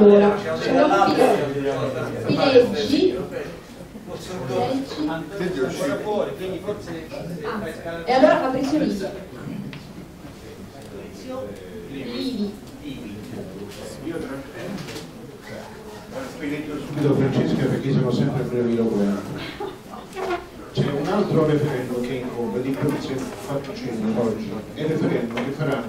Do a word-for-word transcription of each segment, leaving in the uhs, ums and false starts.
Allora, sono di leggi. Ah, e allora Fabrizio Livi. Livi. Spiego subito Francesca perché sono sempre breviloquente. C'è un altro referendum che incombe, di cui si è fatto cenno oggi, è il referendum che farà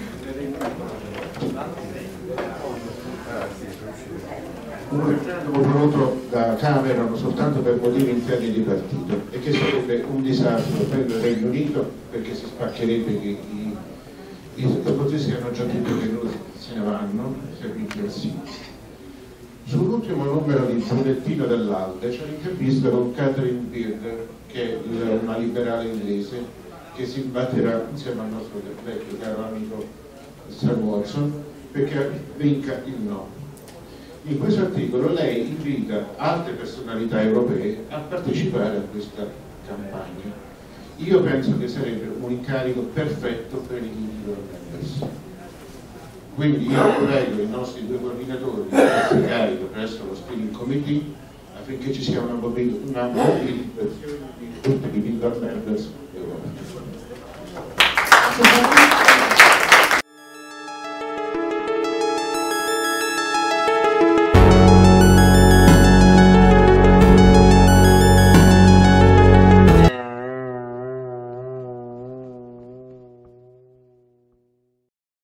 un referendum prodotto da Cameron soltanto per motivi interni di partito e che sarebbe un disastro per il Regno Unito perché si spaccherebbe che i, i sottoposti hanno già detto che loro se ne vanno se vince il sì. Sull'ultimo numero di Bollettino dell'Alde c'è un'intervista con Catherine Beard, che è una liberale inglese che si batterà insieme al nostro vecchio caro amico Sir Watson perché vinca il no. In questo articolo lei invita altre personalità europee a partecipare a questa campagna. Io penso che sarebbe un incarico perfetto per i Little Members. Quindi io prego i nostri due coordinatori di farsi carico presso lo steering committee affinché ci sia una mobilitazione di tutti i Little Members d'Europa.